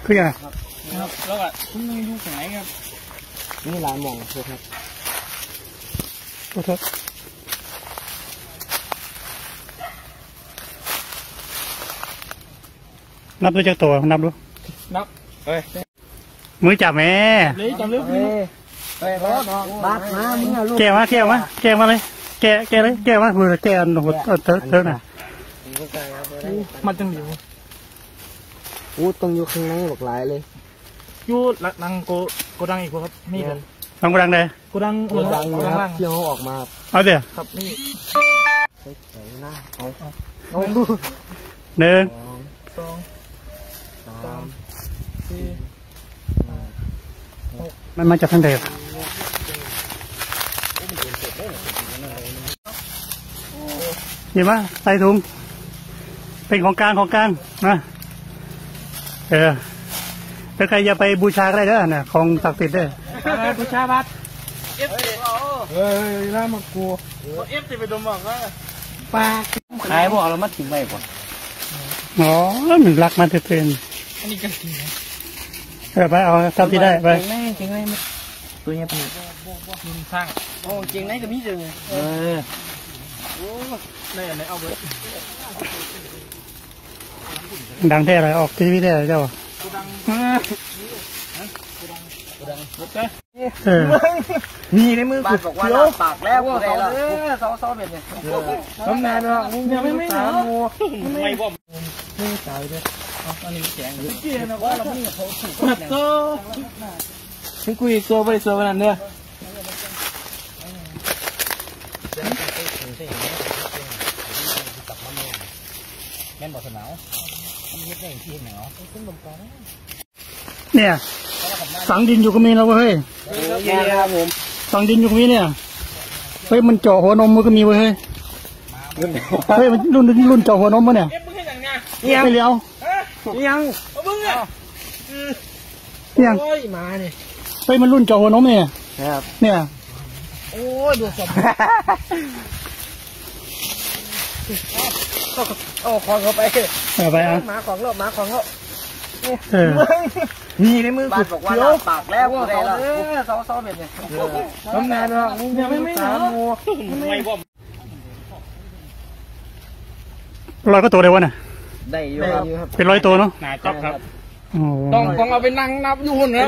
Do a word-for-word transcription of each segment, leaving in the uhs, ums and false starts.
คือยังไงครับแล้วก็คุณยังอยู่ไหนครับนี่หลายหม่องครับโทษนับด้วยจากตัวนับดูนับเฮ้ยมือจับแม่เลยจับเร็วพี่ไปรถบาดมามึงอะลูกแก้มาแก้มาแก้มาเลยแก้แก้เลยแก้มามือแก้อันหัวเถิดเถิดน่ะมันจังอยู่อู้ต้องอยู่ข้างในบอกหลายเลยอยู่ดังโกโกดังอีกครับนี่กันทำกระดังเลยโกดังโกดังครับที่เขาออกมาเอาเดี๋ยวครับนี่ใส่หน้าเอาเอาดูหนึ่งสองสามสี่มันมาจากทางเดิมเห็นไหมใส่ถุงเป็นของกลางของกลางนะเออถ้าใครจะไปบูชาอะไรเด้อน่ะของศักดิ์สิทธิ์เด้อบูชาบัตรเอฟเฮ้ยน่ามากลัวเอฟจะไปดมบอกว่าปลาขายบอกเรามาถึงไปก่อนอ๋อมันรักมันเตือนอันนี้ก็จริงเออไปเอาทำที่ได้ไปจริงไหมจริงไหมตัวนี้เป็นยิงสร้างโอ้จริงไหมก็มีจริงเออโอ้ได้อะไรเอาไปดังแท้อะไรออกทีวีได้เจ้านี่ในมือกูบอกว่าปากแล้วกูได้แล้วเศร้าเศร้าแบบนี้ทำงานว่ายังไม่ไม่หาโมไม่ว่าไม่ตายเลยอันนี้แข็งเกี่ยนะว่าเราไม่เขาถูกแบบโซ่ให้กูอีกโซ่ไปโซ่ขนาดเนี้ยแม่นบอกสนาวมันเย็ดได้ที่หนาวขึ้นลงกองเนี่ยฝังดินอยู่ก็มีแล้วเว้ยเยอะครับผมฝังดินอยู่ก็มีเนี่ยเฮ้ยมันเจาะหัวนมมันก็มีเว้ยเฮ้ยเฮ้ยมันรุ่นรุ่นเจาะหัวนมมั้ยเนี่ยยังไม่เลี้ยวยังยังโอ้ยมาเนี่ยเฮ้ยมันรุ่นเจาะหัวนมเนี่ยครับเนี่ยโอ้ยดูสมโอ้ของเขาไปไปอ่ะมาของเรามาของเขานี่ในมือกูบอกว่าปากแล้วกูได้แล้วเศร้าเศร้าแบบนี้ทำงานว่ายังไม่ไม่หาโมไม่ว่าร้อยก็ตัวเดียววะน่ะได้อยู่ครับเป็นร้อยตัวเนาะหนาจับครับต้องต้องเอาไปนั่งนับอยู่นะ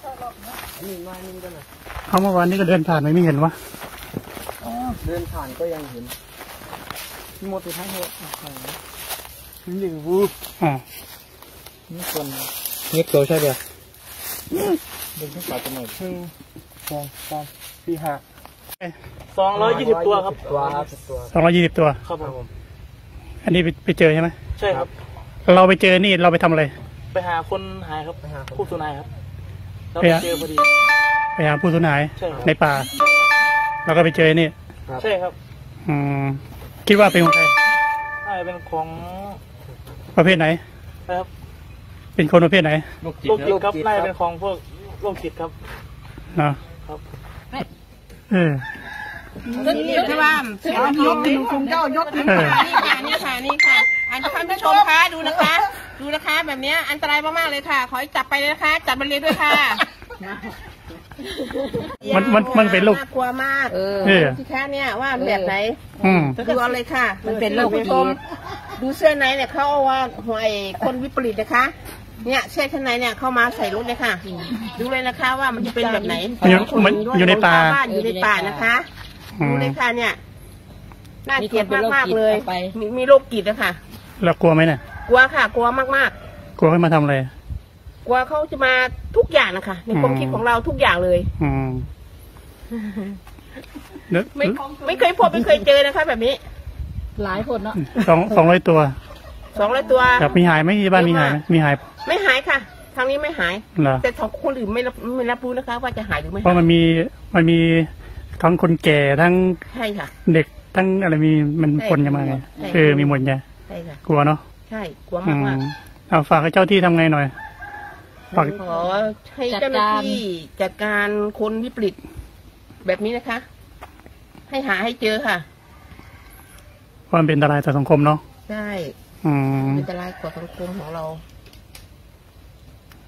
เขาเมื่อวานนี้ก็เดินผ่านไม่เห็นวะเดินผ่านก็ยังเห็นหมดไปทั้งหัวนี่อยู่บูอ่านี่คนนี่เกลียวใช่ไหมเดินขึ้นป่าตัวหน่อยหนึ่งสองสามสี่ห้าสองร้อยยี่สิบตัวครับตัวสองร้อยยี่สิบตัวครับผมอันนี้ไปเจอใช่ไหมใช่ครับเราไปเจอนี่เราไปทำอะไรไปหาคนหายครับไปหาผู้สูญหายครับเราไปเจอพอดีไปหาผู้สูญหายในป่าเราก็ไปเจอนี่ใช่ครับอืมคิดว่าเป็นของใครใช่เป็นของประเภทไหนครับเป็นคนประเภทไหนโรคจิตครับน่าจะเป็นของพวกโรคจิตครับนะครับเออนี่ใช่ป่ะยกขึ้นคุณเจ้ายกขึ้นค่ะนี่ค่ะนี่ค่ะนี่ค่ะอันท่านผู้ชมคะดูนะคะดูนะคะแบบนี้อันตรายมากๆเลยค่ะขอจับไปเลยนะคะจับมันเลยด้วยค่ะมันมันมันเป็นโรคกลัวมากเออที่แค่เนี่ยว่าแบบไหนดูเอาเลยค่ะมันเป็นโรคจิตดูเสื้อในเนี่ยเขาเอาว่าหวยคนวิปริตนะคะเนี่ยเสื้อชั้นในเนี่ยเข้ามาใส่รถเลยค่ะดูเลยนะคะว่ามันจะเป็นแบบไหนมันอยู่ในป่าอยู่ในป่านะคะดูเลยค่ะเนี่ยน่าเกลียดมากมากเลยมีมีโรคจิตนะคะเรากลัวไหมเนี่ยกลัวค่ะกลัวมากมากกลัวให้มาทำอะไรกลัวเขาจะมาทุกอย่างนะคะในความคิดของเราทุกอย่างเลยอืมไม่ไม่เคยพบไม่เคยเจอนะคะแบบนี้หลายคนเนาะสองสองร้อยตัวสองร้อยตัวแบบมีหายไหมที่บ้านมีหายไหมมีหายไม่หายค่ะทางนี้ไม่หายแต่ของคนอื่นไม่รับไม่รับรู้นะคะว่าจะหายหรือไม่เพราะมันมีมันมีทั้งคนแก่ทั้งใช่ค่ะเด็กทั้งอะไรมีมันคนยังไงเออมีหมดไงใช่ค่ะกลัวเนาะใช่กลัวมากมากเอาฝากให้เจ้าที่ทำไงหน่อยขอให้เจ้าหน้าที่จัดการคนวิปริตแบบนี้นะคะให้หาให้เจอค่ะเพราะมันเป็นอันตรายต่อสังคมเนาะใช่อืมเป็นอันตรายต่อสังคมของเรา